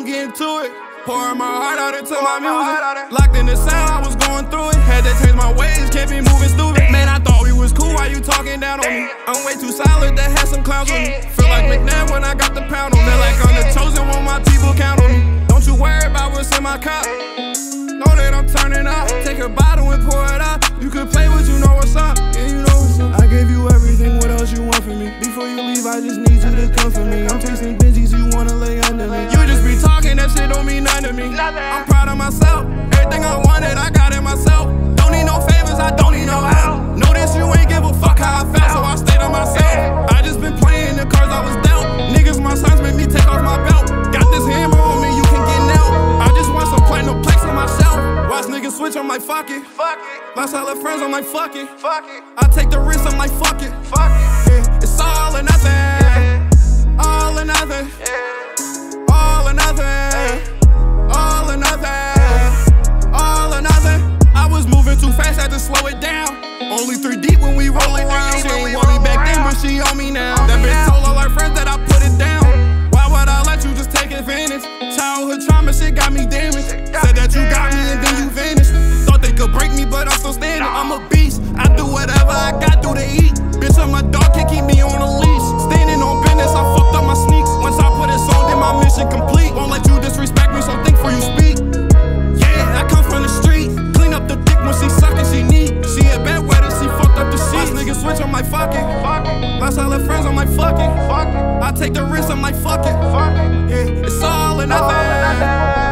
I'm getting to it. Pouring my heart out into my music. Locked in the sound, I was going through it. Had to change my ways, can't be moving stupid. Man, I thought we was cool, why you talking down on me? I'm way too solid to have some clowns on me. Feel like McNabb when I got the pound on me. Like I'm the chosen one, my people count on me. Don't you worry about what's in my cup. Know that I'm turning up. Take a bottle and pour it up. You can play what you know what's up. Yeah, you know what's up. I gave you everything, what else you want from me? Before you leave, I just need you to come for me. I'm tasting Benjis, you wanna lay under me. You just be talking, that shit don't mean nothing to me. I'm proud of myself. Everything I wanted, I got it myself. Don't need no favors, I don't need no help. Notice you ain't give a fuck how I felt, so I stayed on myself. I just been playing the cards I was dealt. Niggas, my sons made me take off my belt. Got this hammer on me, you can get nailed. I just want some platinum plaques on myself. Watch niggas switch, I'm like, fuck it. Lost all the friends, I'm like, fuck it. I take the risk, I'm like, fuck it. Yeah, it's all or nothing. All or nothing. All or nothing. All or nothing. All or nothing. I was moving too fast, had to slow it down. Only 3 deep when we roll around. She ain't want me back then, but she on me now. That bitch told all her friends that I put it down. Why would I let you just take advantage? Childhood trauma, shit got me damaged. Said that you got me and then you vanished. Thought they could break me, but I'm still standing. I'm a beast, I do whatever I got to eat. Bitch, I'm a dog, can't keep me on a leash. Standing on business, I fucked up my sneaks. Once I put it on, then my mission complete. Won't let you disrespect me, so think before you speak. Yeah, I come from the street. Clean up the dick when she suckin', she need. She a bad weather, she fucked up the sheets. Niggas switch, I'm like, fuck it. Lost all her friends, I'm like, fuck it. I take the risk, I'm like, fuck it. Yeah, it's all or nothing.